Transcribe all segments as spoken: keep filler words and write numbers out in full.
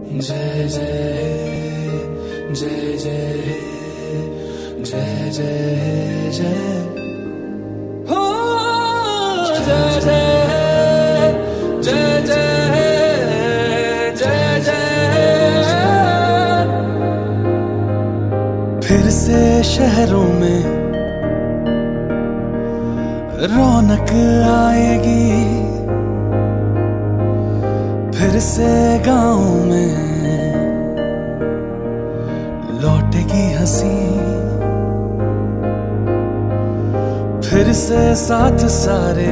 जय जय जय जय जय जय जय हो जय जय जय जय जय जय। फिर से शहरों में रौनक आएगी, फिर से गाँव में लौटेगी हंसी, फिर से साथ सारे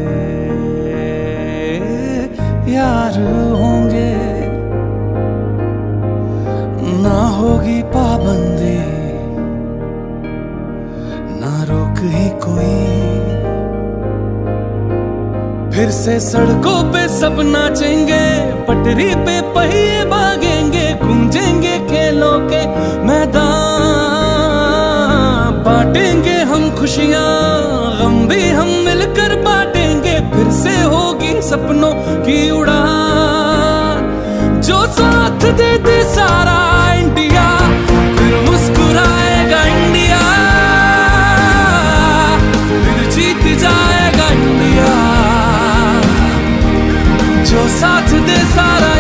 यार होंगे, ना होगी पाबंदी ना रोक ही कोई। फिर से सड़कों पे सब नाचेंगे, पटरी पे पहिए भागेंगे, गूंजेंगे खेलों के मैदान, बांटेंगे हम खुशियां गम भी हम मिलकर बांटेंगे। फिर से होगी सपनों की उड़ान, जो साथ दे दे सारा इंडिया, फिर मुस्कुराएगा इंडिया, फिर जीत जाएगा इंडिया। जो साथ दे सारा